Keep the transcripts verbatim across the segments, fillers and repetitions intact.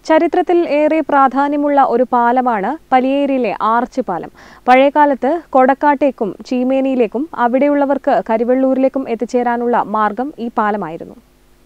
ചരിത്രത്തിൽ ഏറെ പ്രാധാന്യമുള്ള ഒരു പാലമാണ് പലിയേരിയിലെ ആർച്ച് പാലം. പഴയകാലത്ത് കൊടക്കാട്ടേക്കും ചീമേനിയിലേക്കും അവിടെയുള്ളവർക്ക് കരിവെള്ളൂരിലേക്കും എത്തിച്ചേരാനുള്ള മാർഗം ഈ പാലമായിരുന്നു.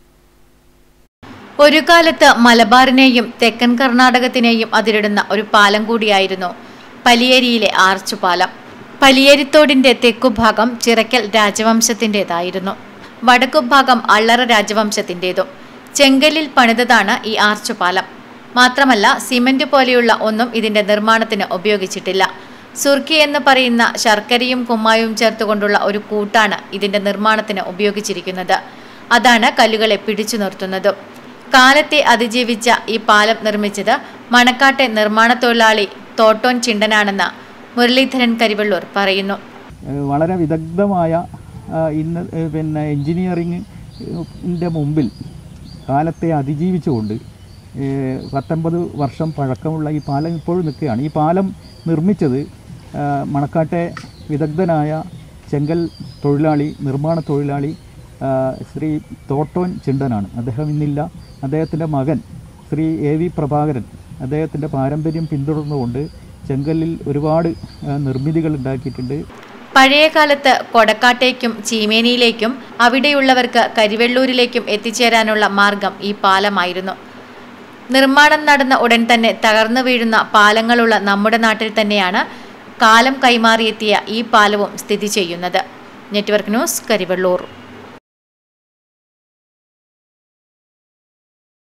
ഒരു കാലത്ത് മലബാറിനെയും തെക്കൻ കർണാടകത്തിനെയും അതിരിടുന്ന ഒരു പാലം കൂടിയായിരുന്നു പലിയേരിയിലെ ആർച്ച് പാലം. പലിയേരിത്തോടിന്റെ തെക്കുഭാഗം ചിറക്കൽ രാജവംശത്തിൻ്റെതായിരുന്നു. വടക്കുഭാഗം അള്ളറ രാജവംശത്തിൻ്റെതും. ചെങ്കലിൽ പണിതതാണ് ഈ ആർച്ച് പാലം. മാത്രമല്ല, സിമന്റ് പോലെയുള്ള ഒന്നും ഇതിന്റെ നിർമ്മാണത്തിന് ഉപയോഗിച്ചിട്ടില്ല. സുർക്കി എന്ന് പറയുന്ന ശർക്കരയും കുമ്മായവും ചേർത്തുകൊണ്ടുള്ള ഒരു കൂട്ടാണ് ഇതിന്റെ നിർമ്മാണത്തിന് ഉപയോഗിച്ചിരിക്കുന്നത്. അതാണ് കല്ലുകളെ പിടിച്ചു നിർത്തുന്നത്. കാലത്തെ അതിജീവിച്ച ഈ പാലം നിർമ്മിച്ചത് മണക്കാട്ടെ നിർമ്മാണ തൊഴിലാളി തോട്ടോൻ ചിണ്ടനാണെന്ന് മുരളീധരൻ കരിവെള്ളൂർ പറയുന്നു. വളരെ വിദഗ്ധമായ ഇന്ന് പിന്നെ എഞ്ചിനീയറിംഗിൻ്റെ മുമ്പിൽ കാലത്തെ അതിജീവിച്ചുകൊണ്ട് പത്തൊമ്പത് വർഷം പഴക്കമുള്ള ഈ പാലം ഇപ്പോഴും നിൽക്കുകയാണ്. ഈ പാലം നിർമ്മിച്ചത് മണക്കാട്ടെ വിദഗ്ധനായ ചെങ്കൽ തൊഴിലാളി നിർമ്മാണ തൊഴിലാളി ശ്രീ തോട്ടോൻ ചിണ്ടനാണ്. അദ്ദേഹം ഇന്നില്ല. അദ്ദേഹത്തിൻ്റെ മകൻ ശ്രീ എ വി പ്രഭാകരൻ അദ്ദേഹത്തിൻ്റെ പാരമ്പര്യം പിന്തുടർന്നുകൊണ്ട് ചെങ്കലിൽ ഒരുപാട് നിർമ്മിതികൾ ഉണ്ടാക്കിയിട്ടുണ്ട്. പഴയകാലത്ത് കൊടക്കാട്ടേക്കും ചീമേനിയിലേക്കും അവിടെയുള്ളവർക്ക് കരിവെള്ളൂരിലേക്കും എത്തിച്ചേരാനുള്ള മാർഗം ഈ പാലമായിരുന്നു. നിർമ്മാണം നടന്ന ഉടൻ തന്നെ തകർന്നു വീഴുന്ന പാലങ്ങളുള്ള നമ്മുടെ നാട്ടിൽ തന്നെയാണ് കാലം കൈമാറിയെത്തിയ ഈ പാലവും സ്ഥിതി ചെയ്യുന്നത്. Network news, Karivellur.